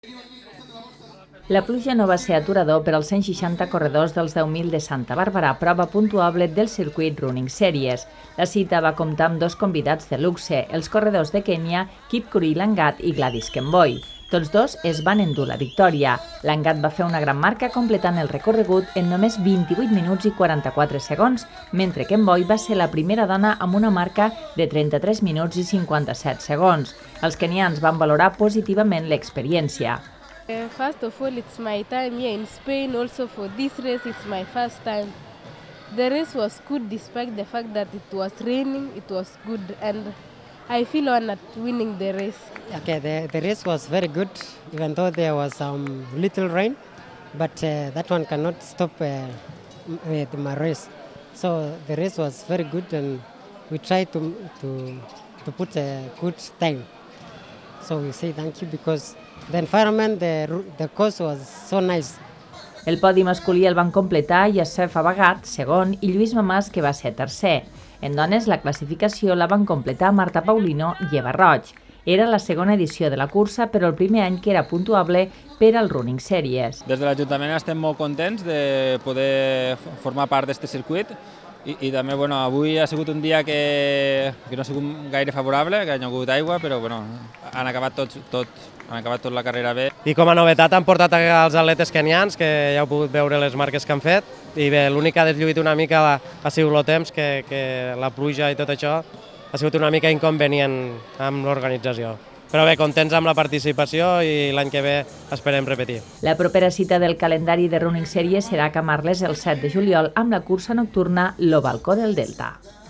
La pluja no va ser aturador per als 160 corredors dels 10.000 de Santa Bàrbara, prova puntuable del circuit Running Series. La cita va comptar amb dos convidats de luxe, els corredors de Kènia, Kipkuri Langat i Gladys Kemboi. Tots dos es van endur la victòria. Langat va fer una gran marca completant el recorregut en només 28 minuts i 44 segons, mentre que Kemboi va ser la primera dona amb una marca de 33 minuts i 57 segons. Els kenians van valorar positivament l'experiència. First of all, it's my time here in Spain. Also for this race, it's my first time. The race was good despite the fact that it was raining. It was good and I feel honored winning the race. Okay, the race was very good, even though there was some little rain, but that one cannot stop my race. So the race was very good and we tried to put a good time. So we say thank you because the environment, the course was so nice. El podi masculí el van completar Yasef Abagat, segon, i Lluís Mamàs, que va ser tercer. En dones, la classificació la van completar Marta Paulino i Eva Roig. Era la segona edició de la cursa, però el primer any que era puntuable per al Running Series. Des de l'Ajuntament estem molt contents de poder formar part d'aquest circuit i també avui ha sigut un dia que no ha sigut gaire favorable, que hi ha hagut aigua, però han acabat tot la carrera bé. I com a novetat han portat els atletes kenians, que ja heu pogut veure les marques que han fet, i bé, l'únic que ha deslluït una mica ha sigut el temps, que la pluja i tot això ha sigut una mica inconvenient amb l'organització. Però bé, contents amb la participació i l'any que ve esperem repetir. La propera cita del calendari de Running Series serà a Camarles el 7 de juliol amb la cursa nocturna Lo Balcó del Delta.